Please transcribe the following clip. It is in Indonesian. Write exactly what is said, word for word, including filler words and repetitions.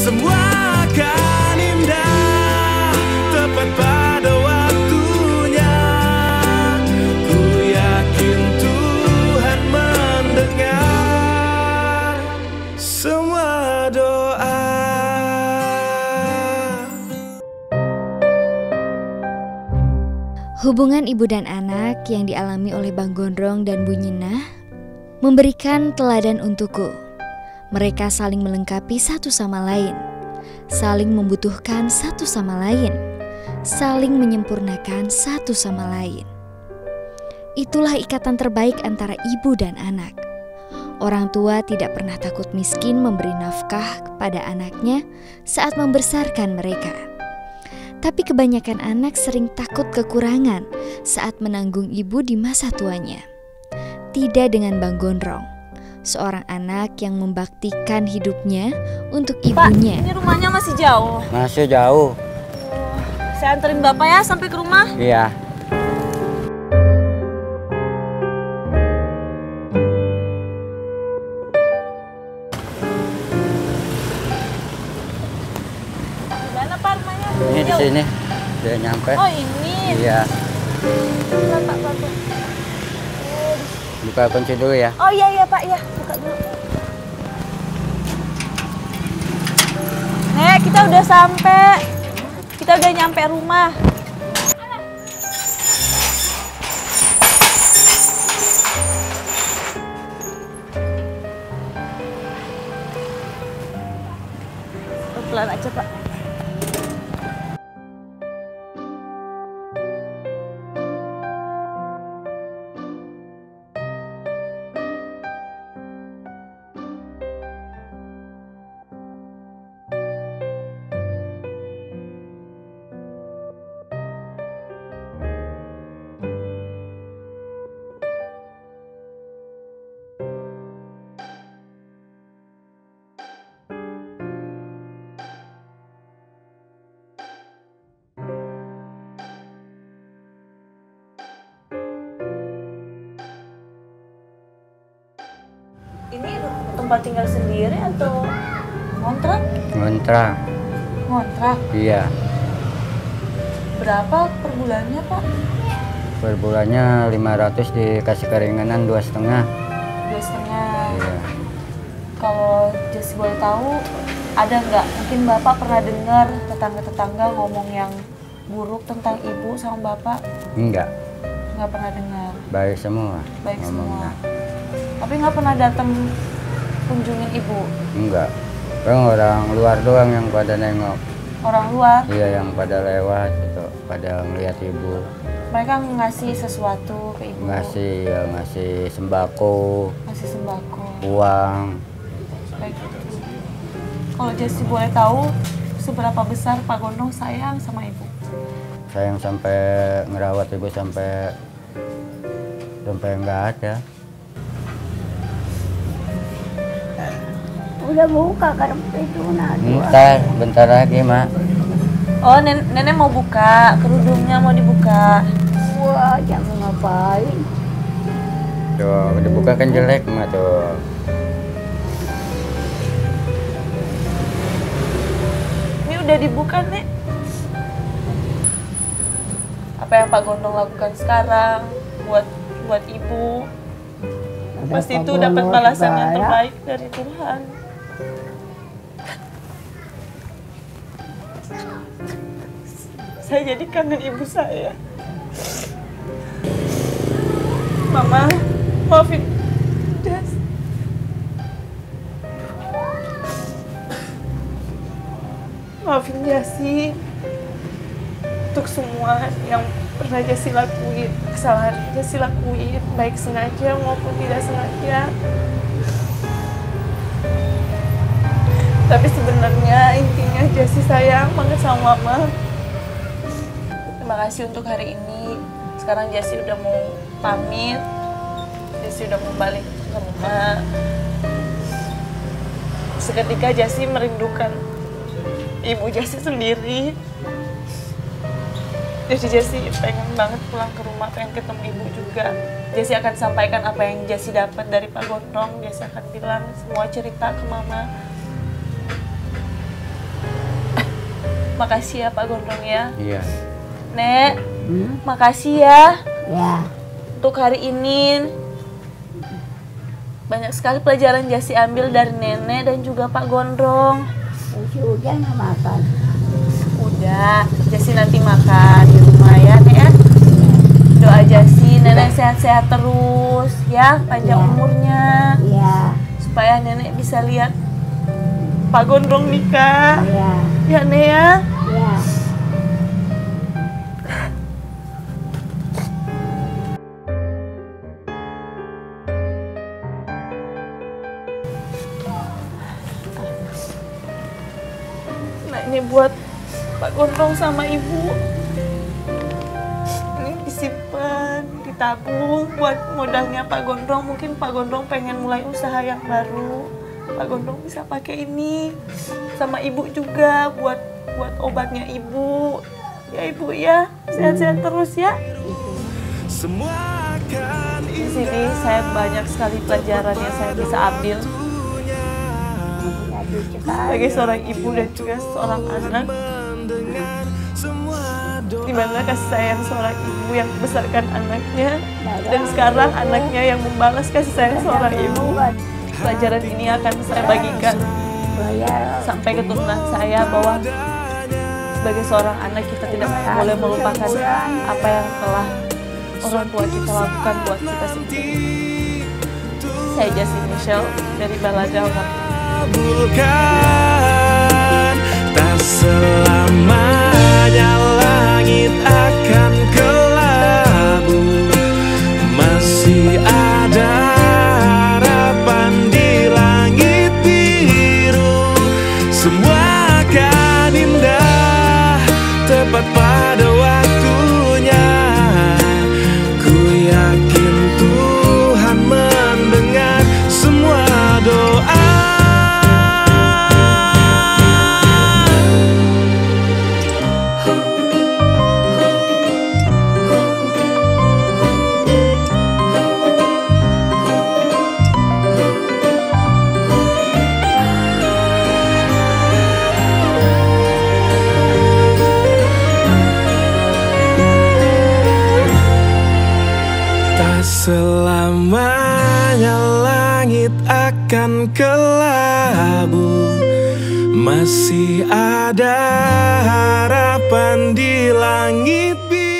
semua akan indah tepat pada waktunya. Ku yakin Tuhan mendengar semua doa. Hubungan ibu dan anak yang dialami oleh Bang Gondrong dan Bu Nyinah memberikan teladan untukku. Mereka saling melengkapi satu sama lain, saling membutuhkan satu sama lain, saling menyempurnakan satu sama lain. Itulah ikatan terbaik antara ibu dan anak. Orang tua tidak pernah takut miskin memberi nafkah kepada anaknya saat membesarkan mereka. Tapi kebanyakan anak sering takut kekurangan saat menanggung ibu di masa tuanya. Tidak dengan Bang Gondrong, seorang anak yang membaktikan hidupnya untuk ibunya. Pak, ini rumahnya masih jauh. Masih jauh. Saya anterin Bapak ya sampai ke rumah. Iya. Mana Pak rumahnya? Ini di sini. Udah nyampe. Oh ini. Iya. Pak, Pak, Pak. Buka kunci dulu ya. Oh iya iya Pak ya, buka dulu. Nek, kita udah sampai. Kita udah nyampe rumah. Pelan aja Pak. Ini tempat tinggal sendiri atau ngontrak? Ngontrak. Ngontrak. Iya. Berapa per bulannya Pak? Per bulannya lima ratus, dikasih keringanan dua setengah. Dua setengah. Iya. Kalau Jesse boleh tahu, ada nggak mungkin Bapak pernah dengar tetangga-tetangga ngomong yang buruk tentang Ibu sama Bapak? Enggak. Nggak pernah dengar. Baik semua. Baik ngomongnya. semua. Tapi nggak pernah datang kunjungin Ibu? Enggak. Kan orang luar doang yang pada nengok. Orang luar? Iya, yang pada lewat gitu, pada ngeliat ibu. Mereka ngasih sesuatu ke Ibu? Ngasih, ya ngasih sembako. Ngasih sembako. Uang. Baik. Kalau Jesse boleh tahu, seberapa besar Pak Gondrong sayang sama Ibu? Sayang sampai ngerawat ibu sampai sampai nggak ada. Udah buka kan itu nah. Bentar, bentar lagi mak. Oh, nen nenek mau buka, kerudungnya mau dibuka. Wah, jangan ngapain. Tuh, dibuka kan jelek mak tuh. Ini udah dibuka, Nek. Apa yang Pak Gondrong lakukan sekarang buat buat Ibu? Pasti itu dapat balasan yang terbaik dari Tuhan. Saya jadi kangen ibu saya. Mama, maafin Jas. Maafin Jasi untuk semua yang pernah Jasi lakuin, kesalahan Jasi lakuin, baik sengaja maupun tidak sengaja. Tapi sebenarnya intinya Jasi sayang banget sama Mama. Terima kasih untuk hari ini. Sekarang Jasi udah mau pamit. Jasi udah mau balik ke rumah. Seketika Jasi merindukan ibu Jasi sendiri. Jadi Jasi pengen banget pulang ke rumah, pengen ketemu ibu juga. Jasi akan sampaikan apa yang Jasi dapat dari Pak Gondrong. Jasi akan bilang semua cerita ke Mama. Makasih ya Pak Gondrong ya. Iya. Nek, Hmm? makasih ya Ya, untuk hari ini. Banyak sekali pelajaran Jasi ambil dari nenek dan juga Pak Gondrong. ya sudah nggak makan. Udah, Jasi nanti makan di rumah ya Nek ya. Doa Jasi, nenek sehat-sehat terus ya, panjang Ya. umurnya. Ya, Supaya nenek bisa lihat Pak Gondrong nikah. ya, Ya Nek ya. ya. Nah ini buat Pak Gondrong sama Ibu. Ini disimpan, ditabung buat modalnya Pak Gondrong. Mungkin Pak Gondrong pengen mulai usaha yang baru. Pak Gondrong bisa pakai ini sama Ibu juga buat buat obatnya Ibu. Ya Ibu ya, sehat-sehat terus ya. Semua akan Di sini saya banyak sekali pelajaran yang saya bisa ambil Jadi sekali. sebagai seorang ibu dan juga seorang anak. mendengar semua doa. Di mana kasih sayang seorang ibu yang membesarkan anaknya dan sekarang anaknya yang membalas kasih sayang seorang ibu. Pelajaran ini akan saya bagikan Bayar. sampai keturunan saya bahwa sebagai seorang anak kita tidak boleh melupakan apa yang telah orang tua kita lakukan buat kita sendiri. Saya Jasi Michelle dari Balada Waktu. Kabulkan, tak selamanya langit akan kelabu. Masih ada harapan di langit biru. Semua akan indah tepat pada waktunya. Ku yakin Tuhan mendengar semua doa. Tak selamanya langit akan kelabu. Masih ada harapan di langit biru.